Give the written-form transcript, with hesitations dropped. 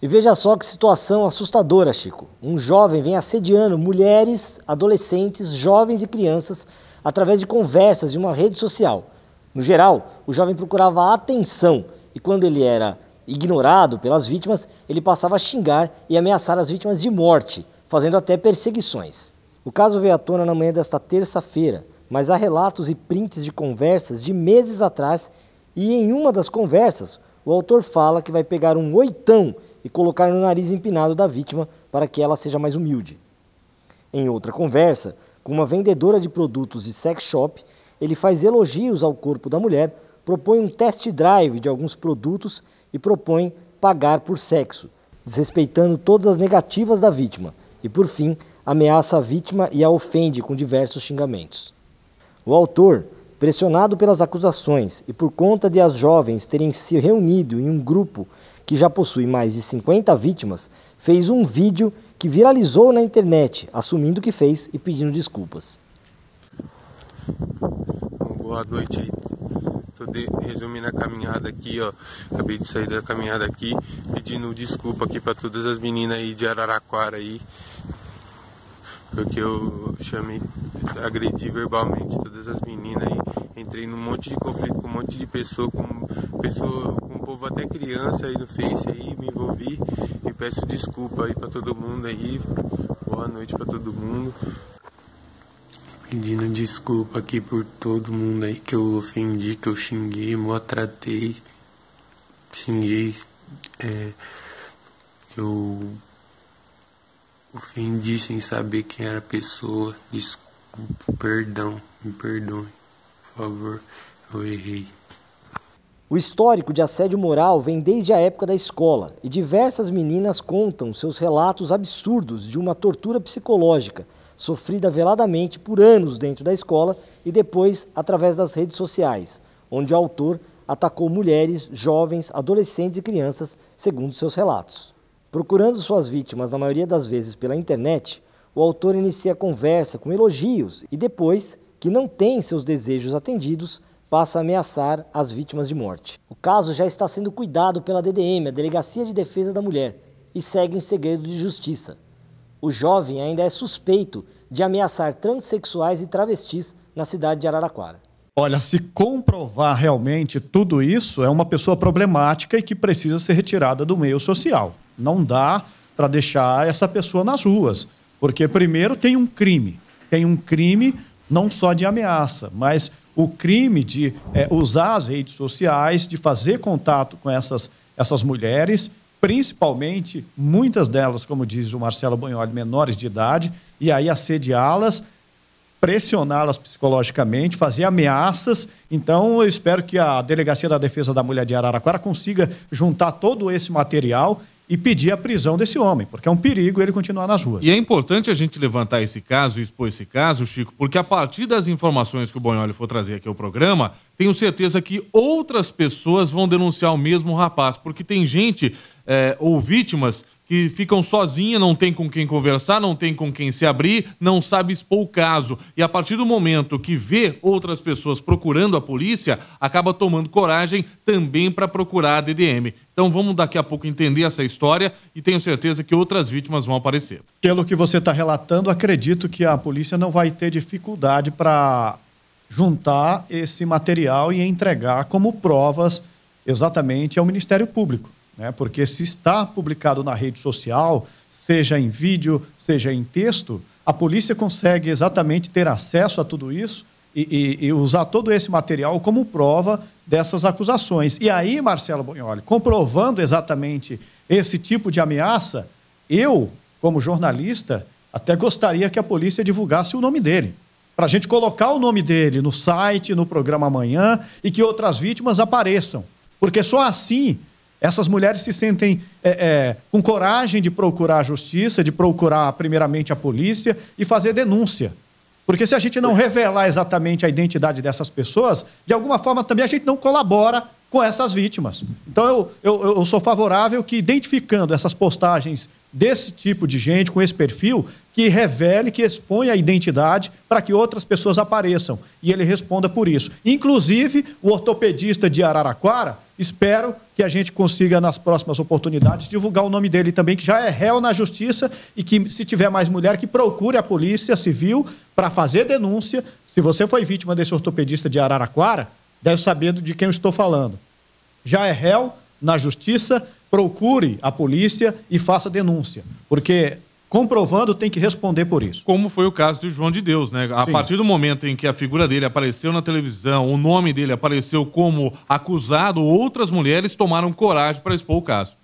E veja só que situação assustadora, Chico. Um jovem vem assediando mulheres, adolescentes, jovens e crianças através de conversas de uma rede social. No geral, o jovem procurava atenção e quando ele era ignorado pelas vítimas, ele passava a xingar e ameaçar as vítimas de morte, fazendo até perseguições. O caso veio à tona na manhã desta terça-feira, mas há relatos e prints de conversas de meses atrás e em uma das conversas, o autor fala que vai pegar um oitão e colocar no nariz empinado da vítima para que ela seja mais humilde. Em outra conversa, com uma vendedora de produtos de sex shop, ele faz elogios ao corpo da mulher, propõe um test drive de alguns produtos e propõe pagar por sexo, desrespeitando todas as negativas da vítima e, por fim, ameaça a vítima e a ofende com diversos xingamentos. O autor, pressionado pelas acusações e por conta de as jovens terem se reunido em um grupo que já possui mais de 50 vítimas, fez um vídeo que viralizou na internet, assumindo o que fez e pedindo desculpas. Boa noite aí. Tô resumindo a caminhada aqui, ó. Acabei de sair da caminhada aqui, pedindo desculpa aqui para todas as meninas aí de Araraquara aí, porque eu chamei, agredi verbalmente todas as meninas aí. Entrei num monte de conflito com um monte de pessoa, com um povo até criança aí no Face aí, me envolvi e peço desculpa aí pra todo mundo aí. Boa noite pra todo mundo. Pedindo desculpa aqui por todo mundo aí que eu ofendi, que eu xinguei, maltratei, xinguei, que eu ofendi sem saber quem era a pessoa. Desculpa, perdão, me perdoe. Por favor, eu errei. O histórico de assédio moral vem desde a época da escola e diversas meninas contam seus relatos absurdos de uma tortura psicológica sofrida veladamente por anos dentro da escola e depois através das redes sociais, onde o autor atacou mulheres, jovens, adolescentes e crianças, segundo seus relatos. Procurando suas vítimas, na maioria das vezes pela internet, o autor inicia a conversa com elogios e depois, que não tem seus desejos atendidos, passa a ameaçar as vítimas de morte. O caso já está sendo cuidado pela DDM, a Delegacia de Defesa da Mulher, e segue em segredo de justiça. O jovem ainda é suspeito de ameaçar transexuais e travestis na cidade de Araraquara. Olha, se comprovar realmente tudo isso, é uma pessoa problemática e que precisa ser retirada do meio social. Não dá para deixar essa pessoa nas ruas, porque primeiro tem um crime não só de ameaça, mas o crime de usar as redes sociais, de fazer contato com essas mulheres, principalmente, muitas delas, como diz o Marcelo Bonholi, menores de idade, e aí assediá-las, pressioná-las psicologicamente, fazer ameaças. Então, eu espero que a Delegacia da Defesa da Mulher de Araraquara consiga juntar todo esse material e pedir a prisão desse homem, porque é um perigo ele continuar nas ruas. E é importante a gente levantar esse caso e expor esse caso, Chico, porque a partir das informações que o Bonholi for trazer aqui ao programa, tenho certeza que outras pessoas vão denunciar o mesmo rapaz, porque tem gente ou vítimas que ficam sozinhas, não tem com quem conversar, não tem com quem se abrir, não sabe expor o caso. E a partir do momento que vê outras pessoas procurando a polícia, acaba tomando coragem também para procurar a DDM. Então vamos daqui a pouco entender essa história e tenho certeza que outras vítimas vão aparecer. Pelo que você está relatando, acredito que a polícia não vai ter dificuldade para juntar esse material e entregar como provas exatamente ao Ministério Público, né? Porque se está publicado na rede social, seja em vídeo, seja em texto, a polícia consegue exatamente ter acesso a tudo isso e usar todo esse material como prova dessas acusações. E aí, Marcelo Bonholi, comprovando exatamente esse tipo de ameaça, eu, como jornalista, até gostaria que a polícia divulgasse o nome dele, para a gente colocar o nome dele no site, no programa Amanhã, e que outras vítimas apareçam. Porque só assim essas mulheres se sentem com coragem de procurar a justiça, de procurar primeiramente a polícia e fazer denúncia. Porque se a gente não revelar exatamente a identidade dessas pessoas, de alguma forma também a gente não colabora com essas vítimas. Então eu sou favorável que, identificando essas postagens desse tipo de gente, com esse perfil, que revele, que exponha a identidade para que outras pessoas apareçam e ele responda por isso. Inclusive, o ortopedista de Araraquara espero que a gente consiga, nas próximas oportunidades, divulgar o nome dele também, que já é réu na justiça e que, se tiver mais mulher, que procure a Polícia Civil para fazer denúncia. Se você foi vítima desse ortopedista de Araraquara, deve saber de quem eu estou falando. Já é réu na justiça, procure a polícia e faça denúncia, porque comprovando tem que responder por isso. Como foi o caso do João de Deus, né? A partir do momento em que a figura dele apareceu na televisão, o nome dele apareceu como acusado, outras mulheres tomaram coragem para expor o caso.